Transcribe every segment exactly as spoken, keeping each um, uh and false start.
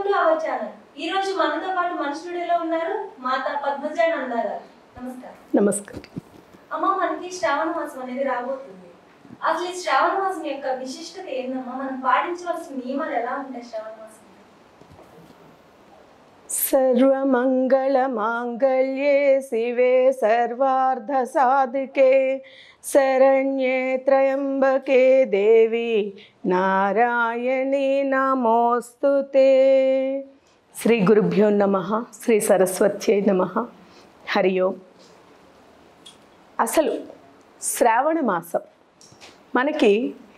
Welcome to our channel. ఈ రోజు మనతో పాటు మన స్టూడియోలో ఉన్నారు మాతా పద్మజ నందా గారు. నమస్కారం. నమస్కారం అమ్మ, మనకి శ్రావణ మాసం అనేది రాబోతుంది. అసలు ఈ శ్రావణ మాసం యొక్క విశిష్టత ఏందమ్మా? మనం పాటించవలసిన నియమాలు ఎలా ఉంటాయి శ్రావణ మాసం? సర్వమంగళ మాంగళ్యే శివే సర్వార్థ సాధికే శరణ్యే త్రయంబకే దేవి నారాయణి నమోస్తుతే. శ్రీ గురుభ్యో నమః. శ్రీ సరస్వత్యై నమః. హరి ఓం. అసలు శ్రావణ మాసం మనకి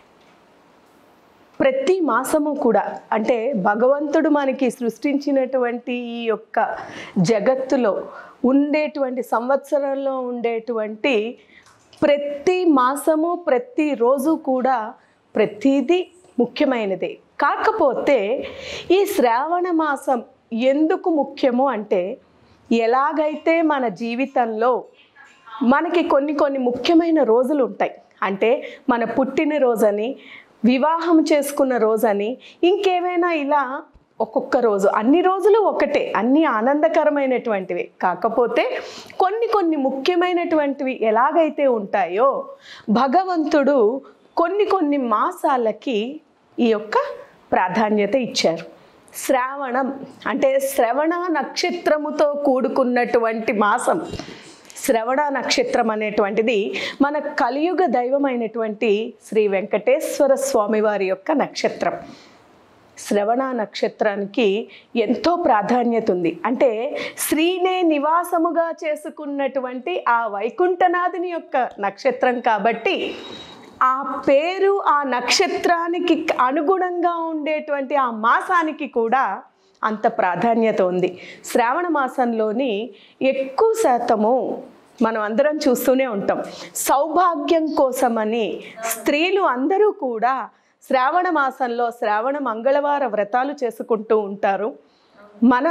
ప్రతి మాసము కూడా, అంటే భగవంతుడు మనకి సృష్టించినటువంటి ఈ యొక్క జగత్తులో ఉండేటువంటి సంవత్సరంలో ఉండేటువంటి ప్రతి మాసము ప్రతి రోజు కూడా ప్రతిదీ ముఖ్యమైనదే. కాకపోతే ఈ శ్రావణ మాసం ఎందుకు ముఖ్యము అంటే, ఎలాగైతే మన జీవితంలో మనకి కొన్ని కొన్ని ముఖ్యమైన రోజులు ఉంటాయి. అంటే మన పుట్టినరోజని, వివాహం చేసుకున్న రోజని, ఇంకేమైనా ఇలా ఒక్కొక్క రోజు, అన్ని రోజులు ఒకటే, అన్ని ఆనందకరమైనటువంటివి. కాకపోతే కొన్ని కొన్ని ముఖ్యమైనటువంటివి ఎలాగైతే ఉంటాయో భగవంతుడు కొన్ని కొన్ని మాసాలకి ఈ యొక్క ప్రాధాన్యత ఇచ్చారు. శ్రావణం అంటే శ్రవణ నక్షత్రముతో కూడుకున్నటువంటి మాసం. శ్రవణ నక్షత్రం అనేటువంటిది మన కలియుగ దైవమైనటువంటి శ్రీ వెంకటేశ్వర స్వామి వారి యొక్క నక్షత్రం. శ్రవణ నక్షత్రానికి ఎంతో ప్రాధాన్యత ఉంది. అంటే శ్రీనే నివాసముగా చేసుకున్నటువంటి ఆ వైకుంఠనాథుని యొక్క నక్షత్రం కాబట్టి ఆ పేరు, ఆ నక్షత్రానికి అనుగుణంగా ఉండేటువంటి ఆ మాసానికి కూడా అంత ప్రాధాన్యత ఉంది. శ్రావణ మాసంలోని ఎక్కువ శాతము మనం అందరం చూస్తూనే ఉంటాం. సౌభాగ్యం కోసమని స్త్రీలు అందరూ కూడా శ్రావణ మాసంలో శ్రావణ మంగళవార వ్రతాలు చేసుకుంటూ ఉంటారు. మన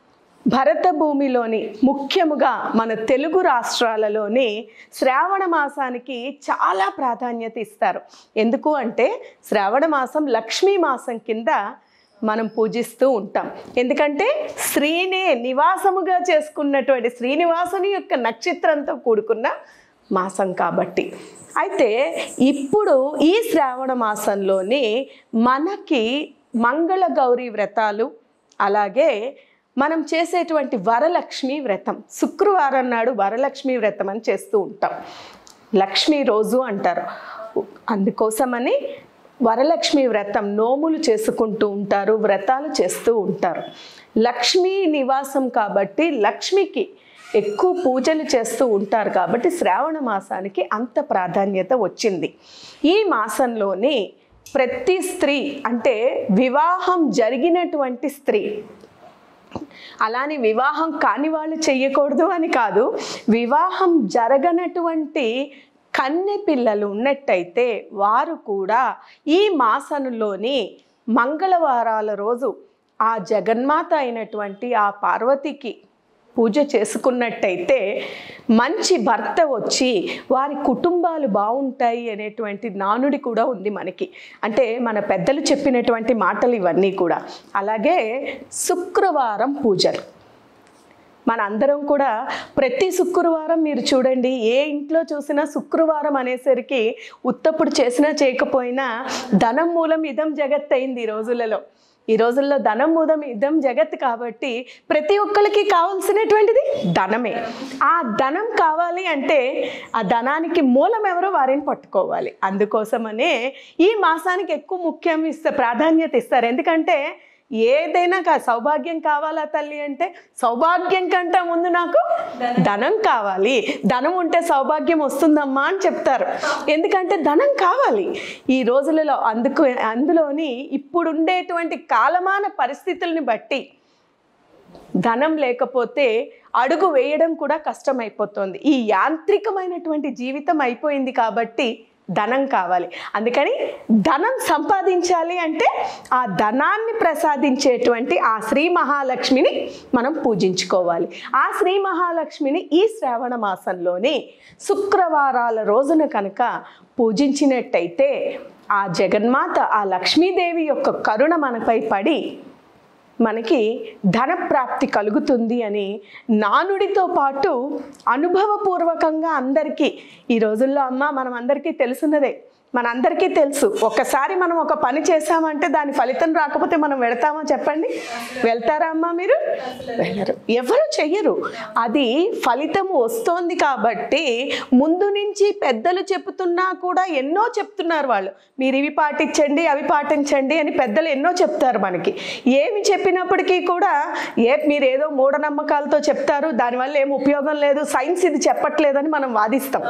భరత భూమిలోని, ముఖ్యముగా మన తెలుగు రాష్ట్రాలలోని శ్రావణ మాసానికి చాలా ప్రాధాన్యత ఇస్తారు. ఎందుకు అంటే శ్రావణ మాసం లక్ష్మీ మాసం కింద మనం పూజిస్తూ ఉంటాం. ఎందుకంటే శ్రీనే నివాసముగా చేసుకున్నటువంటి శ్రీనివాసుని యొక్క నక్షత్రంతో కూడుకున్న మాసం కాబట్టి. అయితే ఇప్పుడు ఈ శ్రావణ మాసంలోని మనకి మంగళ గౌరీ వ్రతాలు, అలాగే మనం చేసేటువంటి వరలక్ష్మి వ్రతం, శుక్రవారం నాడు వరలక్ష్మి వ్రతం అని చేస్తూ ఉంటాం. లక్ష్మీ రోజు అంటారు. అందుకోసమని వరలక్ష్మి వ్రతం నోములు చేసుకుంటూ ఉంటారు, వ్రతాలు చేస్తూ ఉంటారు. లక్ష్మీ నివాసం కాబట్టి లక్ష్మికి ఎక్కువ పూజలు చేస్తూ ఉంటారు కాబట్టి శ్రావణ మాసానికి అంత ప్రాధాన్యత వచ్చింది. ఈ మాసంలోని ప్రతి స్త్రీ, అంటే వివాహం జరిగినటువంటి స్త్రీ, అలానే వివాహం కాని వాళ్ళు చెయ్యకూడదు అని కాదు, వివాహం జరగనటువంటి కన్నె పిల్లలు ఉన్నట్టయితే వారు కూడా ఈ మాసంలోని మంగళవారాల రోజు ఆ జగన్మాత అయినటువంటి ఆ పార్వతికి పూజ చేసుకున్నట్టయితే మంచి భర్త వచ్చి వారి కుటుంబాలు బాగుంటాయి అనేటువంటి నానుడి కూడా ఉంది మనకి. అంటే మన పెద్దలు చెప్పినటువంటి మాటలు ఇవన్నీ కూడా. అలాగే శుక్రవారం పూజలు మన అందరం కూడా ప్రతి శుక్రవారం మీరు చూడండి, ఏ ఇంట్లో చూసినా శుక్రవారం అనేసరికి ఉత్తప్పుడు చేసినా చేయకపోయినా ధనం మూలం ఇదం జగత్ అయింది ఈ రోజులలో. ఈ రోజుల్లో ధనం మూలం ఇదం జగత్ కాబట్టి ప్రతి ఒక్కరికి కావాల్సినటువంటిది ధనమే. ఆ ధనం కావాలి అంటే ఆ ధనానికి మూలం ఎవరో వారిని పట్టుకోవాలి. అందుకోసమనే ఈ మాసానికి ఎక్కువ ముఖ్యం ఇస్తే ప్రాధాన్యత ఇస్తారు. ఎందుకంటే ఏదైనా కా సౌభాగ్యం కావాలా తల్లి అంటే, సౌభాగ్యం కంటే ముందు నాకు ధనం కావాలి, ధనం ఉంటే సౌభాగ్యం వస్తుందమ్మా అని చెప్తారు. ఎందుకంటే ధనం కావాలి ఈ రోజులలో. అందుకు అందులోని ఇప్పుడు ఉండేటువంటి కాలమాన పరిస్థితుల్ని బట్టి ధనం లేకపోతే అడుగు వేయడం కూడా కష్టమైపోతుంది. ఈ యాంత్రికమైనటువంటి జీవితం అయిపోయింది కాబట్టి ధనం కావాలి. అందుకని ధనం సంపాదించాలి అంటే ఆ ధనాన్ని ప్రసాదించేటువంటి ఆ శ్రీ మహాలక్ష్మిని మనం పూజించుకోవాలి. ఆ శ్రీ మహాలక్ష్మిని ఈ శ్రావణ మాసంలోని శుక్రవారాల రోజున కనుక పూజించినట్టయితే ఆ జగన్మాత, ఆ లక్ష్మీదేవి యొక్క కరుణ మనపై పడి మనకి ధన ప్రాప్తి కలుగుతుంది అని నానుడితో పాటు అనుభవపూర్వకంగా అందరికీ ఈ రోజుల్లో అమ్మ మనం అందరికీ తెలుసున్నదే, మనందరికీ తెలుసు. ఒక్కసారి మనం ఒక పని చేసామంటే దాని ఫలితం రాకపోతే మనం వెళ్తామా చెప్పండి? వెళ్తారా అమ్మా మీరు? వెళ్ళరు, ఎవరు చెయ్యరు. అది ఫలితం వస్తోంది కాబట్టి ముందు నుంచి పెద్దలు చెప్తున్నా కూడా ఎన్నో చెప్తున్నారు వాళ్ళు, మీరు ఇవి పాటించండి అవి పాటించండి అని పెద్దలు ఎన్నో చెప్తారు మనకి. ఏమి చెప్పినప్పటికీ కూడా ఏ మీరు ఏదో మూఢనమ్మకాలతో చెప్తారు, దానివల్ల ఏం ఉపయోగం లేదు, సైన్స్ ఇది చెప్పట్లేదని మనం వాదిస్తాం.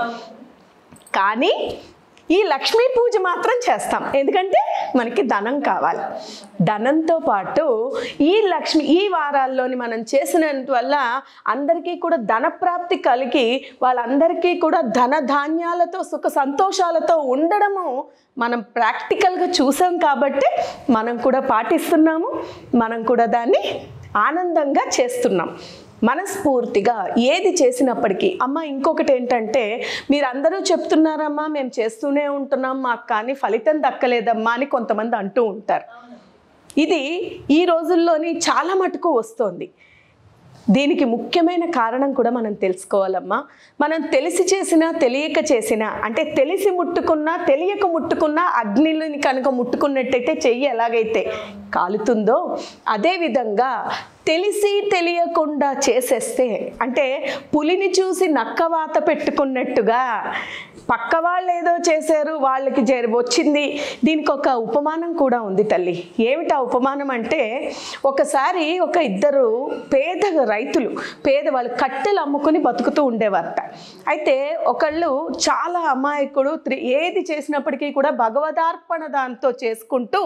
కానీ ఈ లక్ష్మీ పూజ మాత్రం చేస్తాం, ఎందుకంటే మనకి ధనం కావాలి. ధనంతో పాటు ఈ లక్ష్మి ఈ వారాల్లోని మనం చేసినంత వల్ల అందరికీ కూడా ధనప్రాప్తి కలిగి వాళ్ళందరికీ కూడా ధన ధాన్యాలతో సుఖ సంతోషాలతో ఉండడము మనం ప్రాక్టికల్గా చూసాం కాబట్టి మనం కూడా పాటిస్తున్నాము, మనం కూడా దాన్ని ఆనందంగా చేస్తున్నాం. మనస్ఫూర్తిగా ఏది చేసినప్పటికీ అమ్మ ఇంకొకటి ఏంటంటే, మీరు అందరూ చెప్తున్నారమ్మా మేము చేస్తూనే ఉంటున్నాం మాకు కానీ ఫలితం దక్కలేదమ్మా అని కొంతమంది అంటూ ఉంటారు. ఇది ఈ రోజుల్లోని చాలా మటుకు వస్తోంది. దీనికి ముఖ్యమైన కారణం కూడా మనం తెలుసుకోవాలమ్మా. మనం తెలిసి చేసినా తెలియక చేసినా, అంటే తెలిసి ముట్టుకున్నా తెలియక ముట్టుకున్నా అగ్నిని కనుక ముట్టుకున్నట్టయితే చెయ్యి ఎలాగైతే కాలుతుందో అదేవిధంగా తెలిసి తెలియకుండా చేసేస్తే, అంటే పులిని చూసి నక్కవాత పెట్టుకున్నట్టుగా పక్క వాళ్ళు ఏదో చేశారు వాళ్ళకి జరి వచ్చింది. దీనికి ఒక ఉపమానం కూడా ఉంది తల్లి. ఏమిటా ఉపమానం అంటే, ఒకసారి ఒక ఇద్దరు పేద రైతులు పేదవాళ్ళు కట్టెలు అమ్ముకుని బతుకుతూ ఉండేవారట. అయితే ఒకళ్ళు చాలా అమాయకుడు, ఏది చేసినప్పటికీ కూడా భగవదార్పణ దాంతో చేసుకుంటూ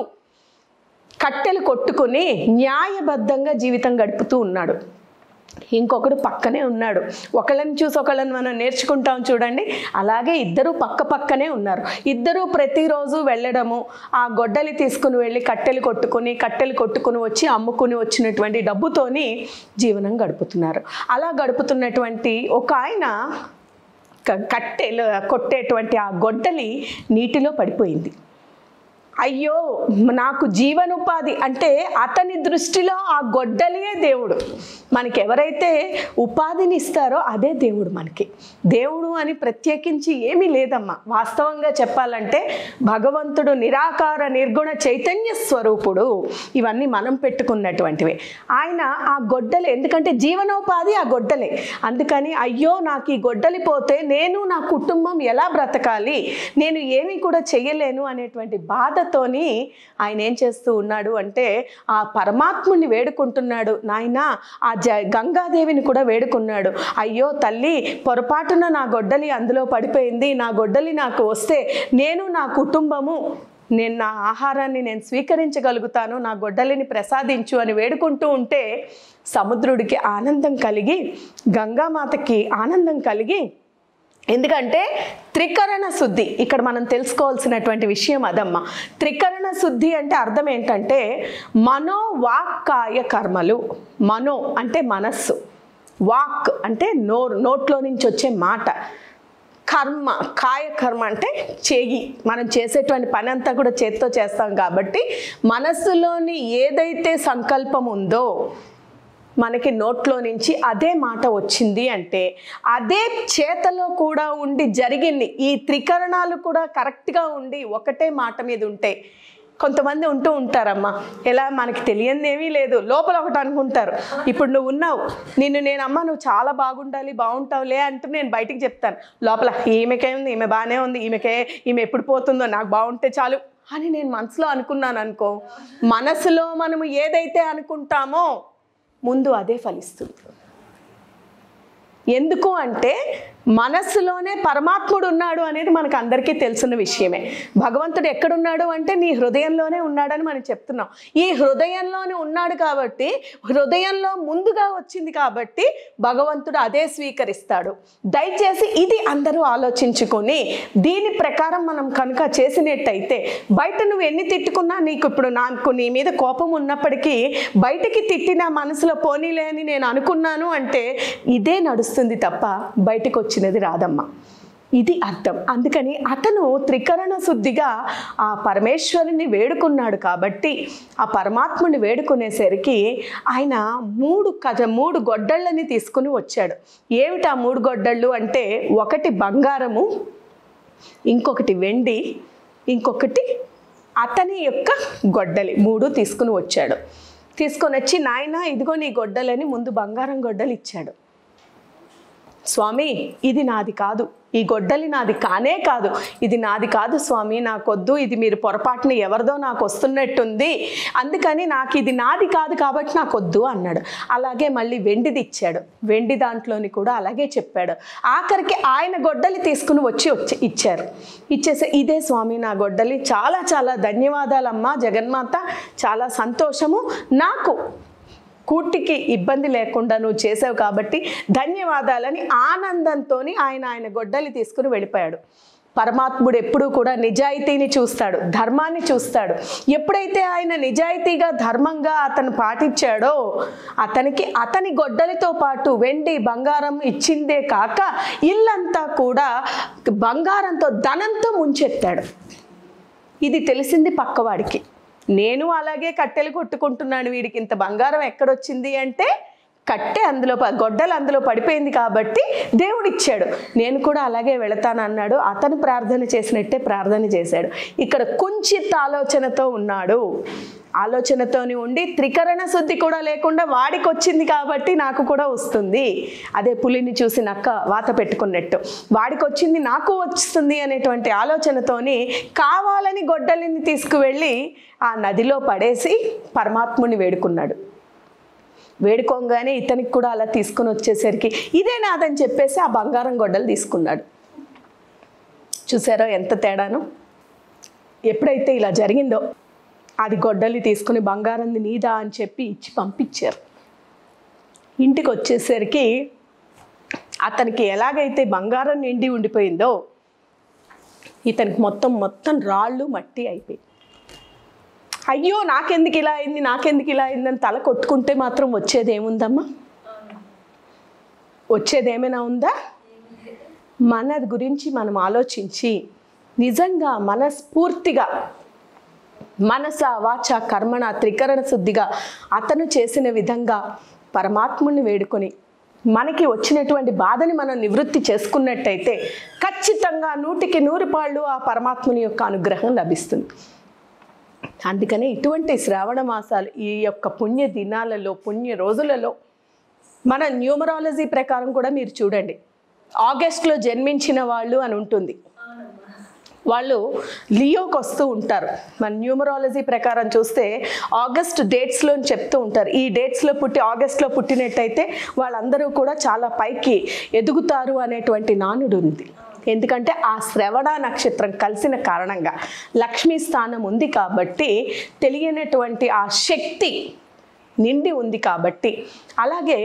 కట్టెలు కొట్టుకుని న్యాయబద్ధంగా జీవితం గడుపుతూ ఉన్నాడు. ఇంకొకడు పక్కనే ఉన్నాడు. ఒకళ్ళని చూసి ఒకళ్ళని మనం నేర్చుకుంటాం చూడండి, అలాగే ఇద్దరు పక్క పక్కనే ఉన్నారు. ఇద్దరు ప్రతిరోజు వెళ్ళడము, ఆ గొడ్డలి తీసుకుని వెళ్ళి కట్టెలు కొట్టుకుని కట్టెలు కొట్టుకుని వచ్చి అమ్ముకుని వచ్చినటువంటి డబ్బుతోని జీవనం గడుపుతున్నారు. అలా గడుపుతున్నటువంటి ఒక ఆయన కట్టెలు కొట్టేటువంటి ఆ గొడ్డలి నీటిలో పడిపోయింది. అయ్యో నాకు జీవనోపాధి అంటే అతని దృష్టిలో ఆ గొడ్డలియే దేవుడు. మనకి ఎవరైతే ఉపాధిని ఇస్తారో అదే దేవుడు. మనకి దేవుడు అని ప్రత్యేకించి ఏమీ లేదమ్మా. వాస్తవంగా చెప్పాలంటే భగవంతుడు నిరాకార నిర్గుణ చైతన్య స్వరూపుడు. ఇవన్నీ మనం పెట్టుకున్నటువంటివి. ఆయన ఆ గొడ్డలి, ఎందుకంటే జీవనోపాధి ఆ గొడ్డలే. అందుకని అయ్యో నాకు ఈ గొడ్డలి పోతే నేను నా కుటుంబం ఎలా బ్రతకాలి, నేను ఏమీ కూడా చెయ్యలేను అనేటువంటి బాధ తోని ఆయన ఏం చేస్తూ ఉన్నాడు అంటే ఆ పరమాత్ముని వేడుకుంటున్నాడు. నాయన ఆ జ గంగాదేవిని కూడా వేడుకున్నాడు. అయ్యో తల్లి పొరపాటున నా గొడ్డలి అందులో పడిపోయింది, నా గొడ్డలి నాకు వస్తే నేను నా కుటుంబము నేను నా ఆహారాన్ని నేను స్వీకరించగలుగుతాను, నా గొడ్డలిని ప్రసాదించు అని వేడుకుంటూ ఉంటే సముద్రుడికి ఆనందం కలిగి, గంగామాతకి ఆనందం కలిగి, ఎందుకంటే త్రికరణ శుద్ధి ఇక్కడ మనం తెలుసుకోవాల్సినటువంటి విషయం అదమ్మా. త్రికరణ శుద్ధి అంటే అర్థం ఏంటంటే మనో వాక్ కాయ కర్మలు. మనో అంటే మనస్సు, వాక్ అంటే నోరు, నోట్లో నుంచి వచ్చే మాట, కర్మ కాయ కర్మ అంటే చెయ్యి, మనం చేసేటువంటి పని అంతా కూడా చేత్తో చేస్తాం కాబట్టి మనస్సులోని ఏదైతే సంకల్పం ఉందో మనకి నోట్లో నుంచి అదే మాట వచ్చింది అంటే అదే చేతలో కూడా ఉండి జరిగింది. ఈ త్రికరణాలు కూడా కరెక్ట్గా ఉండి ఒకటే మాట మీద ఉంటే, కొంతమంది ఉంటూ ఉంటారమ్మా, ఎలా మనకి తెలియంది ఏమీ లేదు, లోపల ఒకటి అనుకుంటారు. ఇప్పుడు నువ్వు ఉన్నావు, నిన్ను నేను అమ్మ నువ్వు చాలా బాగుండాలి బాగుంటావులే అంటూ నేను బయటికి చెప్తాను, లోపల ఈమెకేముంది, ఈమె బాగానే ఉంది, ఈమెకే ఈమె ఎప్పుడు పోతుందో, నాకు బాగుంటే చాలు అని నేను మనసులో అనుకున్నాను అనుకో. మనసులో మనము ఏదైతే అనుకుంటామో ముందు అదే ఫలిస్తుంది. ఎందుకు అంటే మనస్సులోనే పరమాత్ముడు ఉన్నాడు అనేది మనకు అందరికీ తెలిసిన విషయమే. భగవంతుడు ఎక్కడున్నాడు అంటే నీ హృదయంలోనే ఉన్నాడని మనం చెప్తున్నాం. ఈ హృదయంలోనే ఉన్నాడు కాబట్టి, హృదయంలో ముందుగా వచ్చింది కాబట్టి భగవంతుడు అదే స్వీకరిస్తాడు. దయచేసి ఇది అందరూ ఆలోచించుకొని దీని ప్రకారం మనం కనుక చేసినట్టయితే, బయట నువ్వు ఎన్ని తిట్టుకున్నా, నీకు ఇప్పుడు నాకు నీ మీద కోపం ఉన్నప్పటికీ బయటికి తిట్టిన మనసులో పోనీలే అని నేను అనుకున్నాను అంటే ఇదే నడుస్తుంది తప్ప బయటకు వచ్చినది రాదమ్మా. ఇది అర్థం. అందుకని అతను త్రికరణ శుద్ధిగా ఆ పరమేశ్వరుని వేడుకున్నాడు కాబట్టి ఆ పరమాత్ముని వేడుకునేసరికి ఆయన మూడు కజ మూడు గొడ్డళ్ళని తీసుకుని వచ్చాడు. ఏమిటి ఆ మూడు గొడ్డళ్ళు అంటే, ఒకటి బంగారము, ఇంకొకటి వెండి, ఇంకొకటి అతని యొక్క గొడ్డలి, మూడు తీసుకుని వచ్చాడు. తీసుకొని వచ్చి, నాయన ఇదిగో నీ గొడ్డలని ముందు బంగారం గొడ్డలు ఇచ్చాడు. స్వామి ఇది నాది కాదు, ఈ గొడ్డలి నాది కానే కాదు, ఇది నాది కాదు స్వామి, నాకొద్దు, ఇది మీరు పొరపాటున ఎవరిదో నాకు వస్తున్నట్టుంది, అందుకని నాకు ఇది నాది కాదు కాబట్టి నాకొద్దు అన్నాడు. అలాగే మళ్ళీ వెండిది ఇచ్చాడు, వెండి దాంట్లోని కూడా అలాగే చెప్పాడు. ఆఖరికి ఆయన గొడ్డలి తీసుకుని వచ్చి వచ్చి ఇచ్చారు. ఇచ్చేసి, ఇదే స్వామి నా గొడ్డలి, చాలా చాలా ధన్యవాదాలమ్మా జగన్మాత, చాలా సంతోషము, నాకు కూటికి ఇబ్బంది లేకుండా నువ్వు చేసావు కాబట్టి ధన్యవాదాలని ఆనందంతో ఆయన ఆయన గొడ్డలి తీసుకుని వెళ్ళిపోయాడు. పరమాత్ముడు ఎప్పుడూ కూడా నిజాయితీని చూస్తాడు, ధర్మాన్ని చూస్తాడు. ఎప్పుడైతే ఆయన నిజాయితీగా ధర్మంగా అతను పాటించాడో అతనికి అతని గొడ్డలితో పాటు వెండి బంగారం ఇచ్చిందే కాక ఇల్లంతా కూడా బంగారంతో ధనంతో ముంచెత్తాడు. ఇది తెలిసింది పక్కవాడికి. నేను అలాగే కట్టెలు కొట్టుకుంటున్నాను, వీడికి ఇంత బంగారం ఎక్కడొచ్చింది అంటే కట్టె అందులో గొడ్డలు అందులో పడిపోయింది కాబట్టి దేవుడిచ్చాడు, నేను కూడా అలాగే వెళతాను అన్నాడు. అతను ప్రార్థన చేసినట్టే ప్రార్థన చేశాడు. ఇక్కడ కుంచిత ఆలోచనతో ఉన్నాడు. ఆలోచనతోని ఉండి త్రికరణ శుద్ధి కూడా లేకుండా వాడికి వచ్చింది కాబట్టి నాకు కూడా వస్తుంది, అదే పులిని చూసి నక్క వాత పెట్టుకున్నట్టు వాడికి వచ్చింది నాకు వస్తుంది అనేటువంటి ఆలోచనతోని కావాలని గొడ్డలిని తీసుకువెళ్ళి ఆ నదిలో పడేసి పరమాత్ముని వేడుకున్నాడు. వేడుకోగానే ఇతనికి కూడా అలా తీసుకుని వచ్చేసరికి ఇదే నాదని చెప్పేసి ఆ బంగారం గొడ్డలు తీసుకున్నాడు. చూసారో ఎంత తేడాను. ఎప్పుడైతే ఇలా జరిగిందో అది గొడ్డలి తీసుకుని బంగారంది నీదా అని చెప్పి ఇచ్చి పంపించారు. ఇంటికి వచ్చేసరికి అతనికి ఎలాగైతే బంగారం నిండి ఉండిపోయిందో ఇతనికి మొత్తం మొత్తం రాళ్ళు మట్టి అయిపోయి, అయ్యో నాకెందుకు ఇలా అయింది నాకెందుకు ఇలా అయిందని తల కొట్టుకుంటే మాత్రం వచ్చేది ఏముందమ్మా? వచ్చేది ఏమైనా ఉందా? మన గురించి మనం ఆలోచించి నిజంగా మనస్ఫూర్తిగా మనస వాచ కర్మణ త్రికరణ శుద్ధిగా అతను చేసిన విధంగా పరమాత్ముని వేడుకొని మనకి వచ్చినటువంటి బాధని మనం నివృత్తి చేసుకున్నట్టయితే ఖచ్చితంగా నూటికి నూరు పాళ్ళు ఆ పరమాత్ముని యొక్క అనుగ్రహం లభిస్తుంది. అందుకని ఇటువంటి శ్రావణ మాసాలు ఈ యొక్క పుణ్య దినాలలో పుణ్య రోజులలో మన న్యూమరాలజీ ప్రకారం కూడా మీరు చూడండి, ఆగస్టులో జన్మించిన వాళ్ళు అని ఉంటుంది, వాళ్ళు లియోకి వస్తూ ఉంటారు. మన న్యూమరాలజీ ప్రకారం చూస్తే ఆగస్ట్ డేట్స్లో చెప్తూ ఉంటారు, ఈ డేట్స్లో పుట్టి ఆగస్ట్లో పుట్టినట్టయితే వాళ్ళందరూ కూడా చాలా పైకి ఎదుగుతారు అనేటువంటి నానుడు ఉంది. ఎందుకంటే ఆ శ్రవణ నక్షత్రం కలిసిన కారణంగా లక్ష్మీ స్థానం ఉంది కాబట్టి తెలియనటువంటి ఆ శక్తి నిండి ఉంది కాబట్టి. అలాగే